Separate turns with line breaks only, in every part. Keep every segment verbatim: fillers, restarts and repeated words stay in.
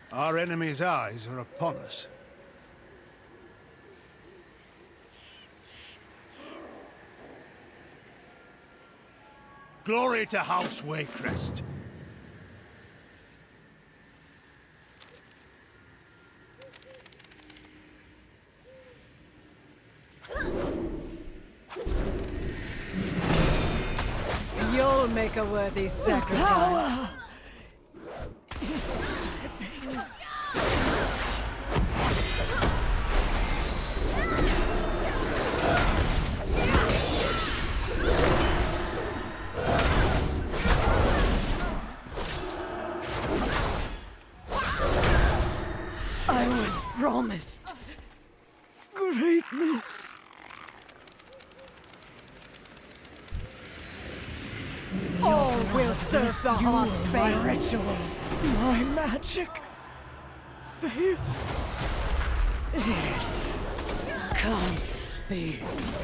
Our enemy's eyes are upon us. Glory to House Waycrest.
You'll make a worthy sacrifice.
Power! It's slipping. I was promised greatness.
All will serve the heart's fate.
My rituals, my magic failed. This can't be.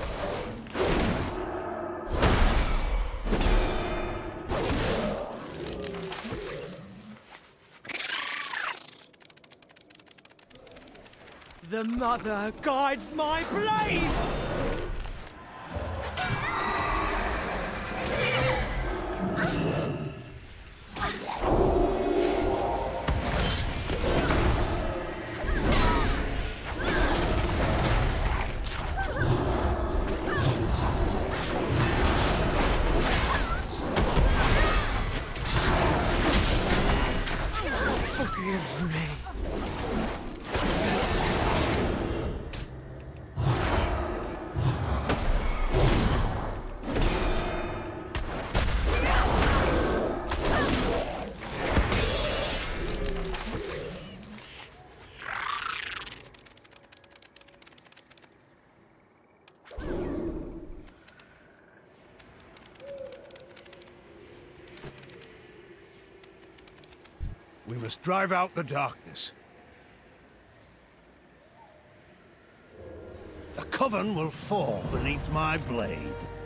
The mother guides my blade! Forgive me.
We must drive out the darkness. The Coven will fall beneath my blade.